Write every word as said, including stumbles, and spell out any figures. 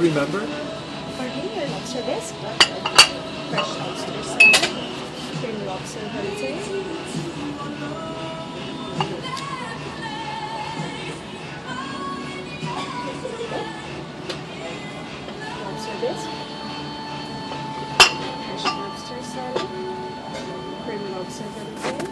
remember? Carnival Lobster Bisque, fresh lobster salad, cream lobster gratin, lobster bisque, fresh lobster salad, cream lobster gratin,